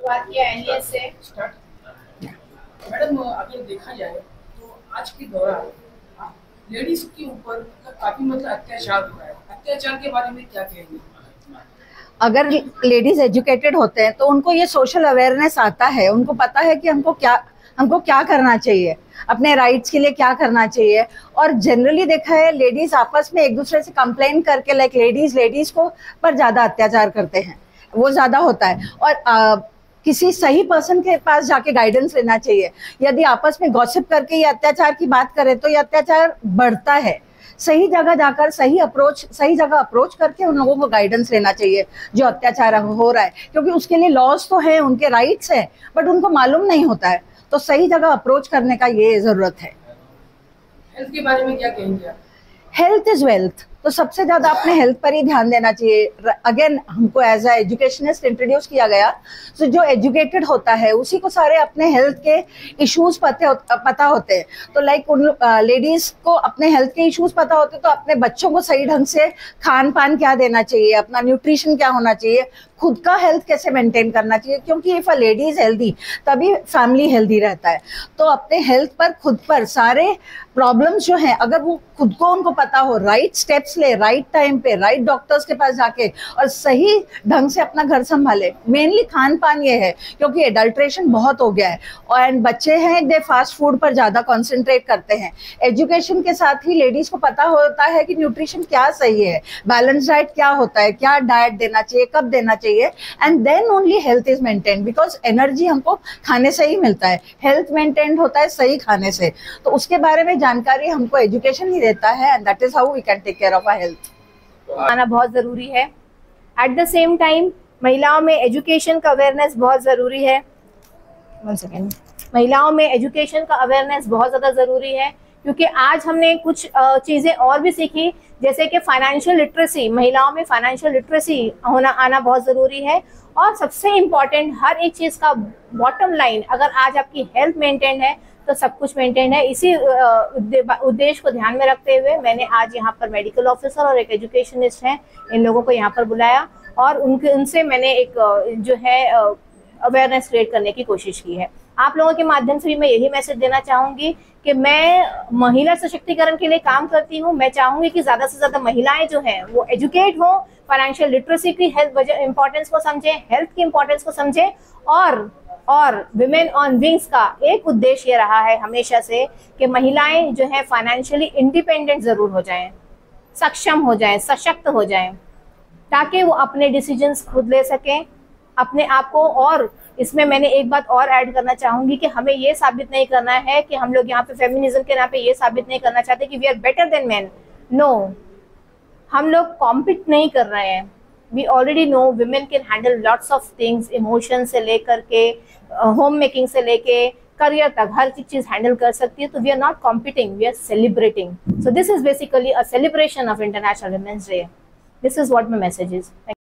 शुरुआत किया एनईएस से। मैडम, अगर देखा जाए तो आज के दौरान लेडीज के ऊपर काफी अत्याचार हो रहा है। अत्याचार के बारे में क्या कहेंगे? अगर लेडीज एजुकेटेड होते हैं तो उनको ये सोशल अवेयरनेस आता है, उनको पता है कि हमको क्या करना चाहिए, अपने राइट्स के लिए क्या करना चाहिए। और जनरली देखा है लेडीज आपस में एक दूसरे से कंप्लेन करके लाइक लेडीज को पर ज्यादा अत्याचार करते हैं, वो ज्यादा होता है। और किसी सही पर्सन के पास जाके गाइडेंस लेना चाहिए। यदि आपस में गॉसिप करके ये अत्याचार की बात करें तो ये अत्याचार बढ़ता है। सही जगह जाकर सही जगह अप्रोच करके उन लोगों को गाइडेंस लेना चाहिए जो अत्याचार हो रहा है, क्योंकि उसके लिए लॉज तो है, उनके राइट्स हैं, बट उनको मालूम नहीं होता है। तो सही जगह अप्रोच करने का ये जरूरत है। हेल्थ के बारे में क्या कहेंगे आप? हेल्थ इज वेल्थ, तो सबसे ज्यादा अपने हेल्थ पर ही ध्यान देना चाहिए। अगेन हमको एज अ एजुकेशनिस्ट इंट्रोड्यूस किया गया, तो जो एजुकेटेड होता है उसी को सारे अपने हेल्थ के इश्यूज पता होते हैं। तो लाइक उन लेडीज को अपने हेल्थ के इश्यूज पता होते तो अपने बच्चों को सही ढंग से खान पान क्या देना चाहिए, अपना न्यूट्रिशन क्या होना चाहिए, खुद का हेल्थ कैसे मेंटेन करना चाहिए, क्योंकि if a lady is healthy तभी फैमिली हेल्दी रहता है। तो अपने हेल्थ पर खुद पर सारे प्रॉब्लम्स जो हैं अगर वो खुद को उनको पता हो, राइट स्टेप्स ले, राइट टाइम पे, राइट डॉक्टर्स के पास जाके और सही ढंग से अपना घर संभाले। मेनली खान पान ये है, क्योंकि एडल्ट्रेशन बहुत हो गया है और बच्चे हैं दे फास्ट फूड पर ज्यादा कॉन्सेंट्रेट करते हैं। एजुकेशन के साथ ही लेडीज को पता होता है कि न्यूट्रिशन क्या सही है, बैलेंस डाइट क्या होता है, क्या डाइट देना चाहिए, कब देना चाहिए, and then only health is maintained. Because energy हमको खाने से ही मिलता है, हेल्थ मेंटेन्ड होता है सही खाने से। तो उसके बारे में जानकारी हमको एजुकेशन ही देता है, and that is how we can take care of our health. आना बहुत जरूरी है। एट द सेम टाइम महिलाओं में एजुकेशन का अवेयरनेस बहुत जरूरी है। महिलाओं में एजुकेशन का अवेयरनेस बहुत ज्यादा जरूरी है, क्योंकि आज हमने कुछ चीजें और भी सीखी, जैसे कि फाइनेंशियल लिटरेसी। महिलाओं में फाइनेंशियल लिटरेसी आना बहुत जरूरी है। और सबसे इम्पोर्टेंट, हर एक चीज का बॉटम लाइन, अगर आज आपकी हेल्थ मेंटेन है तो सब कुछ मेंटेन है। इसी उद्देश्य को ध्यान में रखते हुए मैंने आज यहाँ पर मेडिकल ऑफिसर और एक एजुकेशनिस्ट हैं, इन लोगों को यहाँ पर बुलाया और उनसे मैंने एक जो है अवेयरनेस क्रिएट करने की कोशिश की है। आप लोगों के माध्यम से भी मैं यही मैसेज देना चाहूंगी कि मैं महिला सशक्तिकरण के लिए काम करती हूँ। मैं चाहूंगी कि ज्यादा से ज्यादा महिलाएं जो हैं वो एजुकेट हो, फाइनेंशियल लिटरेसी की हेल्थ इंपॉर्टेंस को समझें, हेल्थ की इंपॉर्टेंस को समझें। और विमेन ऑन विंग्स का एक उद्देश्य ये रहा है हमेशा से कि महिलाएं जो है फाइनेंशियली इंडिपेंडेंट जरूर हो जाएं, सक्षम हो जाएं, सशक्त हो जाएं, ताकि वो अपने डिसीजंस खुद ले सकें अपने आप को। और इसमें मैंने एक बात और ऐड करना चाहूंगी कि हमें ये साबित नहीं करना है कि हम लोग यहाँ पे फेमिनिज्म के नाम पे ये साबित नहीं करना चाहते कि we are better than man. No, हम लोग कॉम्पिट नहीं कर रहे हैं। We already know women can handle lots of things, emotion से लेकर के होम मेकिंग से लेके करियर तक हर चीज हैंडल कर सकती है। तो we are not competing, we are celebrating. So this is basically a celebration of international women's day. This is what my message is.